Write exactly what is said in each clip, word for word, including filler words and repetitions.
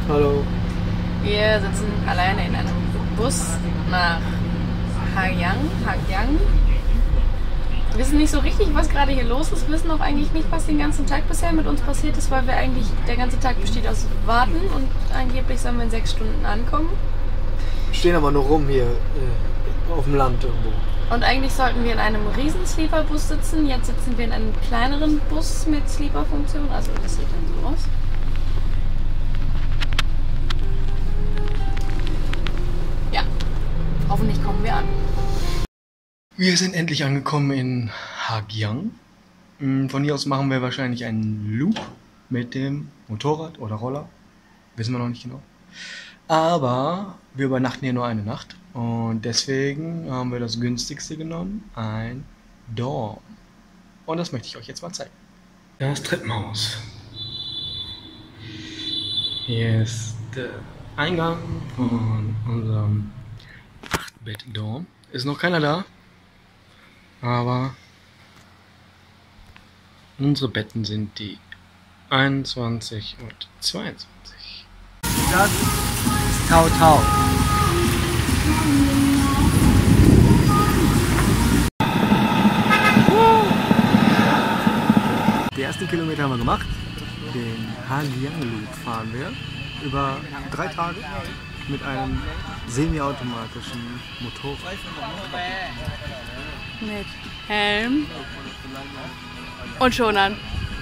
Hallo. Wir sitzen alleine in einem Bus nach Hagyang. Hagyang. Wir wissen nicht so richtig, was gerade hier los ist. Wir wissen auch eigentlich nicht, was den ganzen Tag bisher mit uns passiert ist, weil wir eigentlich, der ganze Tag besteht aus Warten und angeblich sollen wir in sechs Stunden ankommen. Wir stehen aber nur rum hier äh, auf dem Land irgendwo. Und eigentlich sollten wir in einem riesen Sleeper-Bus sitzen. Jetzt sitzen wir in einem kleineren Bus mit Sleeper-Funktion. Also das sieht dann so aus. Ja, hoffentlich kommen wir an. Wir sind endlich angekommen in Hagyang. Von hier aus machen wir wahrscheinlich einen Loop mit dem Motorrad oder Roller. Wissen wir noch nicht genau. Aber wir übernachten hier nur eine Nacht. Und deswegen haben wir das günstigste genommen, ein Dorm. Und das möchte ich euch jetzt mal zeigen. Das Treppenhaus. Hier ist der Eingang von unserem acht Bett Dorm. Ist noch keiner da, aber unsere Betten sind die einundzwanzig und zweiundzwanzig. Das ist Tau Tau. Die ersten Kilometer haben wir gemacht. Den Hagyang Loop fahren wir über drei Tage mit einem semiautomatischen Motorrad. Mit Helm und Schonern.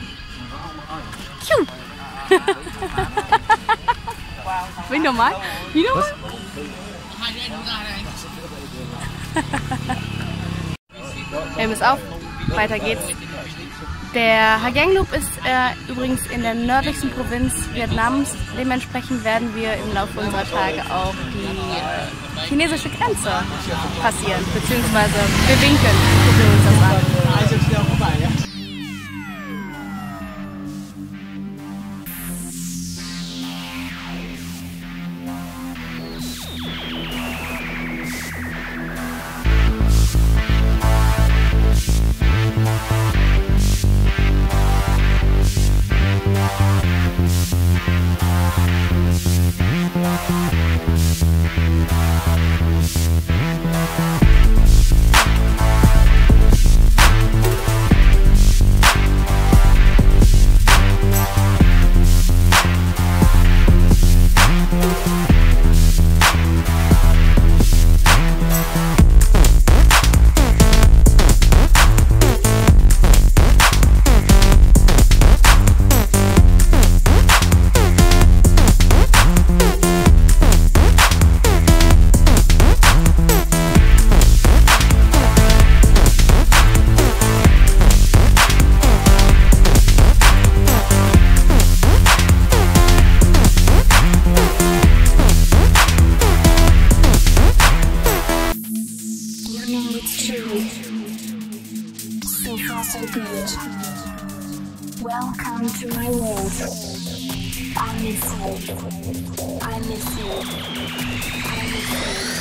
Wie nochmal? Wie nochmal? Helm ist auf, weiter geht's. Der Hagyang Loop ist äh, übrigens in der nördlichsten Provinz Vietnams. Dementsprechend werden wir im Laufe unserer Tage auch die äh, chinesische Grenze passieren. Beziehungsweise wir winken, gucken uns das an. So far so good. Welcome to my world. I miss you. I miss you. I miss you.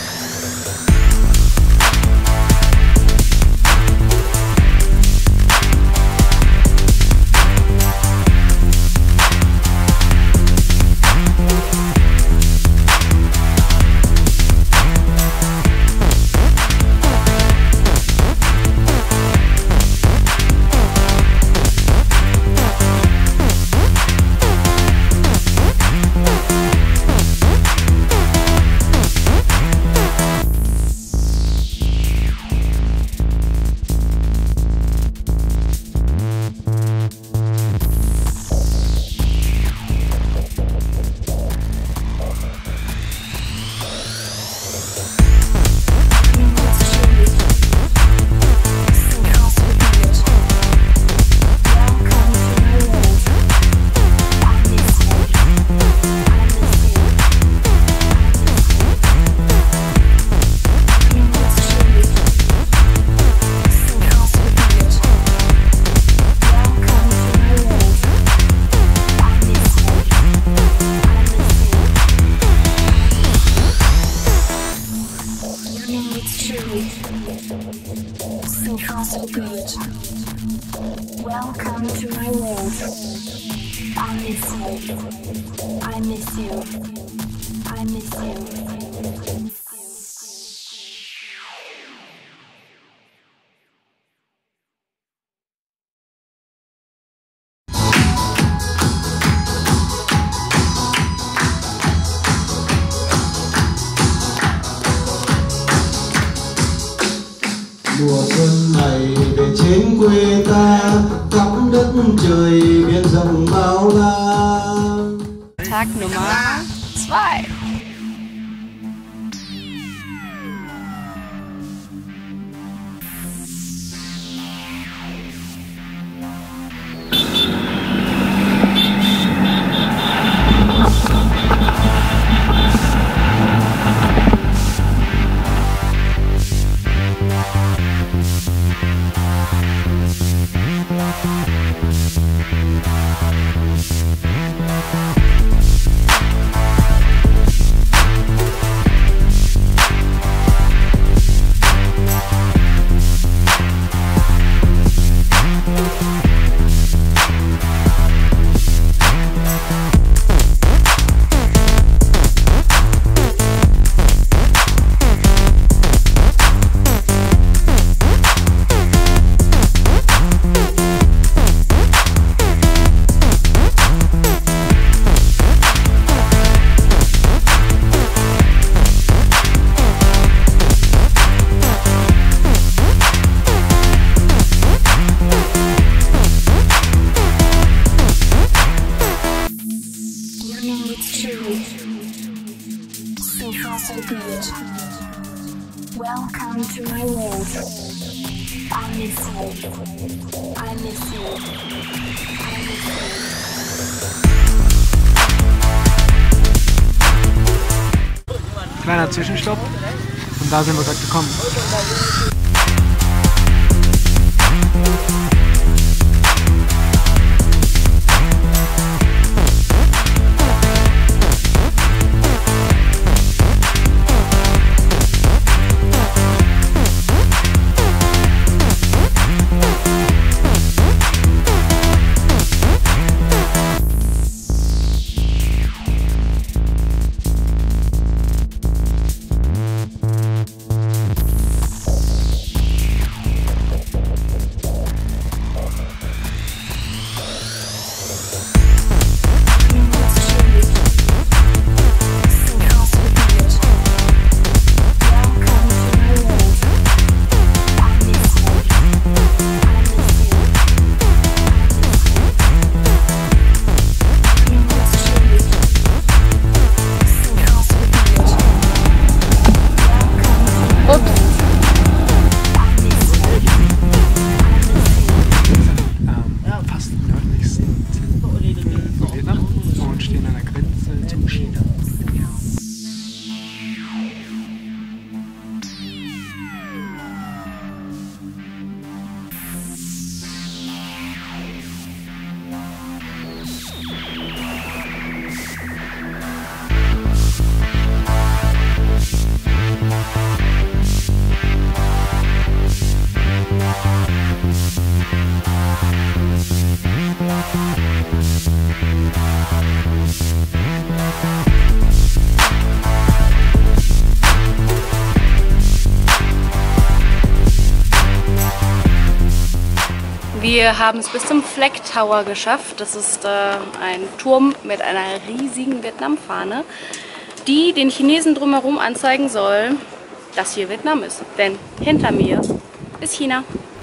So far so good. Welcome to my world. I miss you. I I miss you. I miss you. Mùa xuân này về trên quê ta, khắp đất trời biển rộng bao la. Tag Nummer zwei. So far so good. Welcome to my world. I miss you. I miss you. I miss you. Kleiner Zwischenstopp und da sind wir gerade gekommen. Wir haben es bis zum Flag Tower geschafft. Das ist äh, ein Turm mit einer riesigen Vietnam-Fahne, die den Chinesen drumherum anzeigen soll, dass hier Vietnam ist. Denn hinter mir ist China.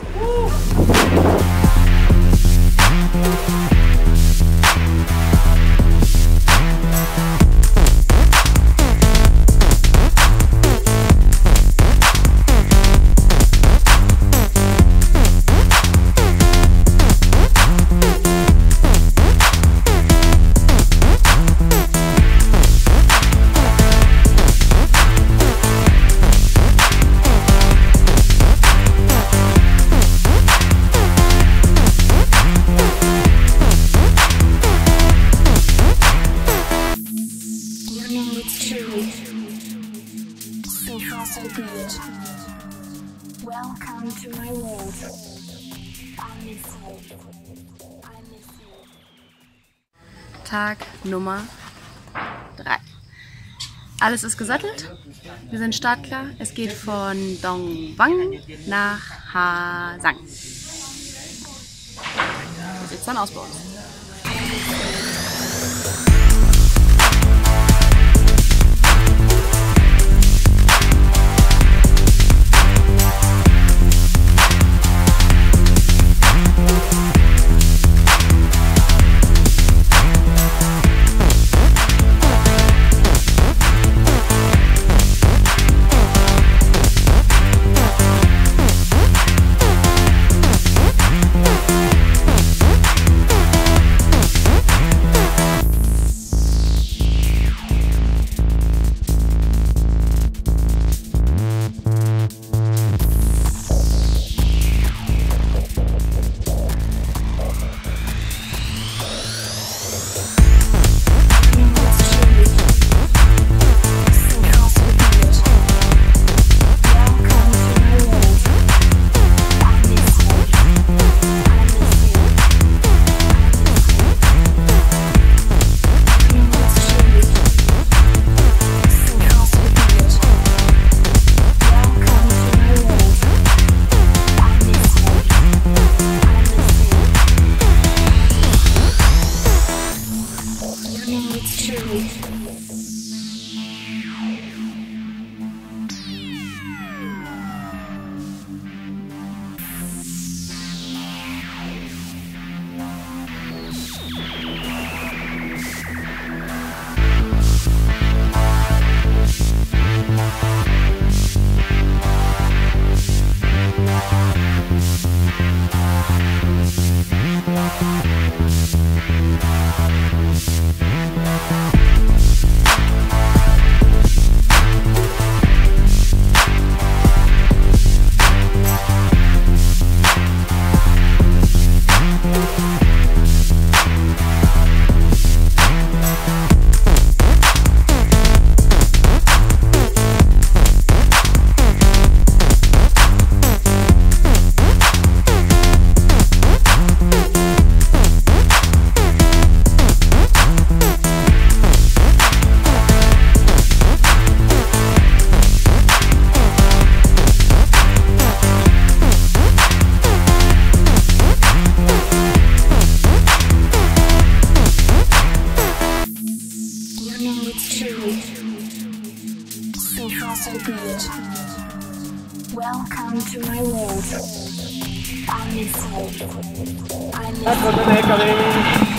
So far so good. Welcome to my world. I miss you. I miss you. Tag Nummer drei. Alles ist gesattelt. Wir sind startklar. Es geht von Dong Wang nach Ha Sang. So sieht es dann aus bei uns. Welcome to my world. I miss you. I miss you.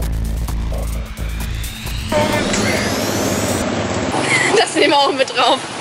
Das nehmen wir auch mit drauf.